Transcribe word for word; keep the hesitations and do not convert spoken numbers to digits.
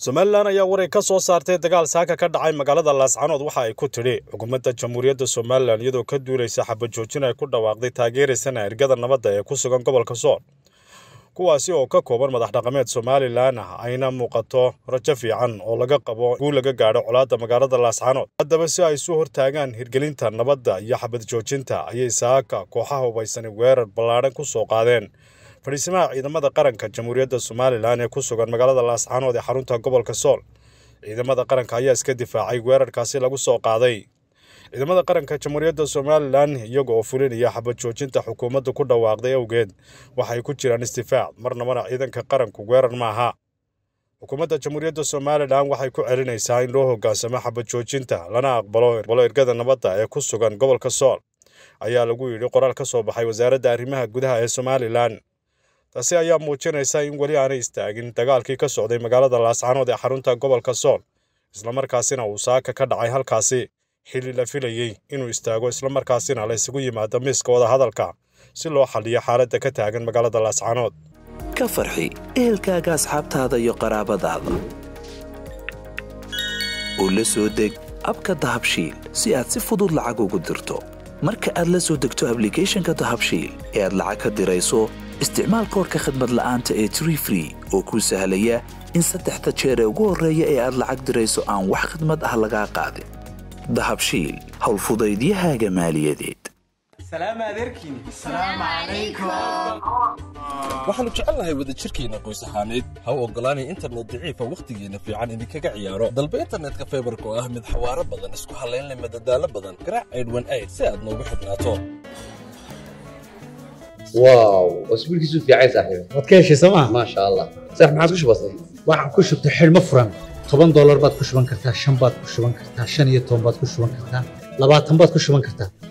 Somaliland ayaa wareeg ka soo saartay dagaal saaka ka dhacay magaalada Laascaanood waxa ay ku tiri xukuumadda Jamhuuriyadda Somaliland iyadoo ka duuleysa xabad joojin ay ku dhawaaqday taageeraysan ergada nabadda ee ku sugan gobolka Sool kuwaasi oo ka kooban madax dhaqameed Somaliland ayna muuqato rajo fiican oo laga qabo guul laga gaadho colaadda magaalada Laascaanood haddaba si ay soo hortaagaan hirgelinta nabadda iyo xabad joojinta ayay saaka kooxaha hubaysan weerar ballaaran ku soo qaadeen fariisimaha ciidamada qaranka Jamhuuriyadda Somaliland ee ku sugan magaalada Laascaanood ee xarunta gobolka Sool ciidamada qaranka ayaa iska difaacay weerarkaasi lagu soo qaaday ciidamada qaranka Jamhuuriyadda Somaliland iyagoo fulinaya xabad joojinta xukuumadda ku dhawaaqday awgeed waxay ku jiraan istifaac marnaba ciidanka qaranku weerar ma aha xukuumadda Jamhuuriyadda Somaliland waxay ku celinaysaa in loo hoggaansamo xabad joojinta lana aqbalo ergada nabadda ee ku sugan gobolka Sool ayaa lagu yiri qoraal ka soo baxay wasaaradda arrimaha gudaha ee Somaliland taasi ayaa muujinaysa in wali aanay istaagin dagaalkii ka socday magaalada Laascaanood ee xarunta gobolka Sool isla markaasina uu saaka ka dhacay halkaasi xilli la filayay inuu istaago isla markaasina la isugu yimaado miiska wada hadalka si loo xalliyo xaaladda ka taagan magaalada Laascaanood ka farxi ehelkaaga asxaabtaada iyo qaraabadaada oo la soo deg abka dahabshiil si aad si fudud lacag ugu dirto marka aad la soo degto applicationka dahabshiil ee aad lacag ka dirayso isticmaal koodka khidmad la'aanta ee Tree Free oo kuu sahlaya in saddexda jeer ee ugu horreeya ee aad lacag dirayso aan wax khidmad ah laga qaadin dahabshiil hawl fudaydiyahaaga maaliyadeed salaam adeerkiin salaam alaykum waxaanu jecelnahay wada jirkeena qoys ahaaneed ha u ogolaanay internet daciifa waqtigeena fiican idinkaga ciyaaro dalba internetka fiberka oo ah mid xawaaro badan isku halayn leh madadaalo badan garaac eedwan aid si aad noogu xidhnaato واو اسبوع كيسو في عايز احيو wadkeeshi sama ما شاء الله صح ما عاد كش بسيط waxaan ku shubtay xilmo furan toban dollar baad ku shuban kartaa shan baad ku shuban kartaa shan iyo toban baad ku shuban kartaa labaatan baad ku shuban kartaa